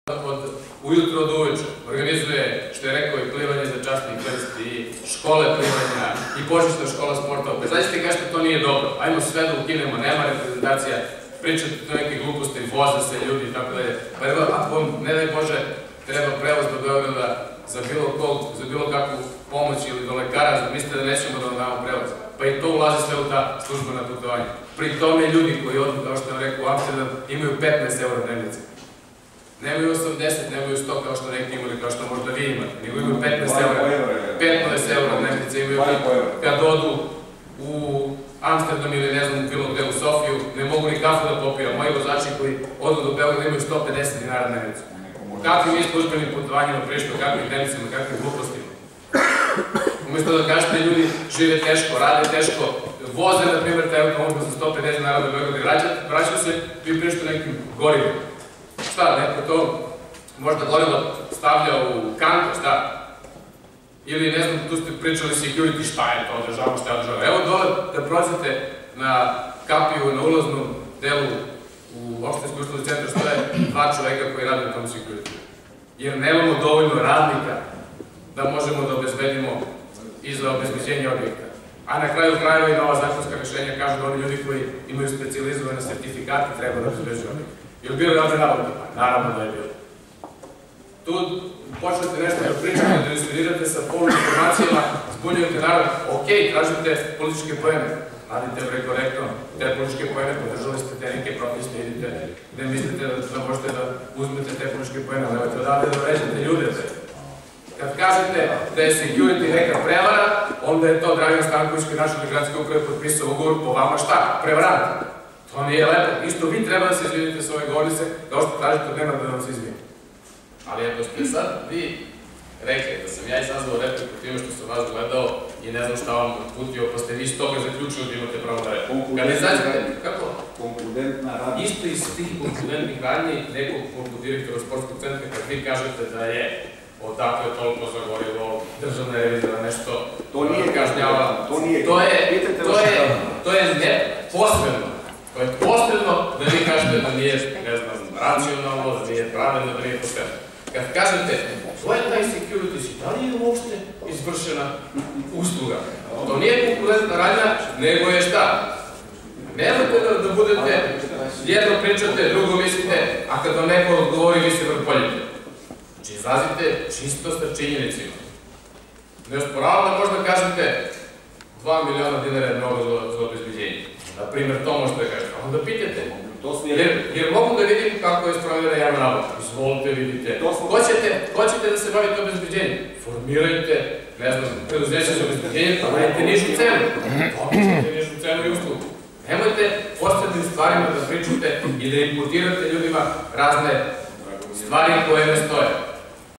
ujutro od uveče organizuje, što je rekao, i plivanje za čast i krst, i škole plivanja, i početna škola sporta. Opet, zaista kažete, to nije dobro. Ajmo sve da ukinemo, nema reprezentacija, pričate to neke gluposti, voze se ljudi i tako dalje. Pa evo, ako vam, ne daj Bože, treba prevoz do Beograda za bilo kakvu pomoć ili do lekara, mislite da nećemo da vam damo prevoz. Pa i to ulazi sve u ta službena putovanja. Pri tome ljudi koji odu, kao što vam rekao, u Amsterdam, imaju 15 € dnevnice. Nemaju 80, nemaju 100 kao što neki imali, kao što možda vi imate, nego imaju 15 €. 15 € dnevnice imaju kad odu u Amsterdam ili ne znam bilo gde u Sofiju, ne mogu ni kafu da popiju, a moji vozači koji odu do Beograda imaju 150 dinara dnevnicu. Kakvim vi službenim putovanjima prišli, kakvim dnevnicama, kakvim glupostima? Umesto da kažete ljudi žive teško, rade teško, voze, na primjer, taj automobil za 150 dinara do Beograda i vraćaju se, vi prišli nekim gorivima. Šta, neko to možda gorivo stavlja u kantu, šta? Ili ne znam, tu ste pričali security, šta je to održava, šta je održava. Evo dole da prođete na kapiju, na ulaznom delu u opštinskoj uslužni centar, što je 2 čoveka koji rade na tom security. Jer nemamo dovoljno radnika da možemo da obezbedimo i za obezbeđenje objekta. A na kraju krajeva i nova zakonska rešenja kažu da oni ljudi koji imaju specijalizovane sertifikate treba da obezbeđuju objekta. Je li bilo javne nabavke? Naravno da je bilo. Tu počnete nešto da pričate, da inspirirate sa poluinformacijama, zbunjujete narod, ok, tražite političke poene, radite korektno, te političke poene, podržali ste te neke proteste, idite, ne mislite da možete da uzmete te političke poene, nemojte odavde da vređate ljude. Kad kažete da je security neka prevara, onda je to Dragan Stanković koji naše gradske uprave potpisao ugovor, po vama šta? Prevarant. To nije lepo. Isto vi treba da se izvinite s ove govornice, kao što tražite od nema da vam se izvinite. Ali ako ste sad vi rekli da sam ja izazvao repliku time što sam vas gledao i ne znam šta vam uputio, pa ste vi iz toga zaključili da imate pravo da repliku. Kad izađete, kako? Konkludentna radnja. Isto iz tih konkludentnih radnji nekog direktora sportskog centra, kad vi kažete da je odakle toliko zagorilo državna revizija nešto kažnjava. To je posredno. To je posredno da vi kažete da nije, ne znam, racionalno, da nije pravilno, da nije pošteno. Kad kažete, to je taj security, da li je uopšte izvršena usluga? To nije konkurentna radnja, nego je šta? Nemojte da budete, jedno pričate, drugo mislite, a kad vam neko odgovori, vi se vrpoljite. Znači, izrazite čisto sa činjenicima. Ne osporavam da možda kažete 2 miliona dinara je mnogo za obezbeđenje. Na primjer, to možete da kažete. Onda pitajte. Jer mogu da vidim kako je sprovedena javna nabavka. Izvolite, vidite. Hoćete da se bavite obezbeđenjem? Formirajte, ne znam, preduzeće za obezbeđenje, pa dajte nižu cenu. Dobijete nižu cenu i uslugu. Nemojte posrednim stvarima da pričate i da imputirate ljudima razne stvari koje ne stoje.